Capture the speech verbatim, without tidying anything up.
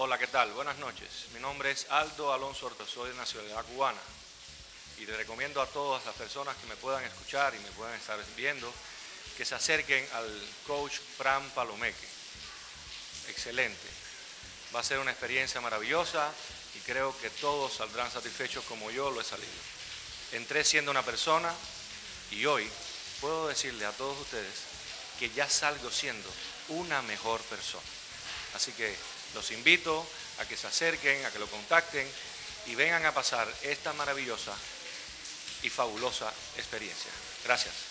Hola, ¿qué tal? Buenas noches. Mi nombre es Aldo Alonso Ortiz, soy de nacionalidad cubana y le recomiendo a todas las personas que me puedan escuchar y me puedan estar viendo que se acerquen al coach Fran Palomeque. Excelente. Va a ser una experiencia maravillosa y creo que todos saldrán satisfechos como yo lo he salido. Entré siendo una persona y hoy puedo decirle a todos ustedes que ya salgo siendo una mejor persona. Así que los invito a que se acerquen, a que lo contacten y vengan a pasar esta maravillosa y fabulosa experiencia. Gracias.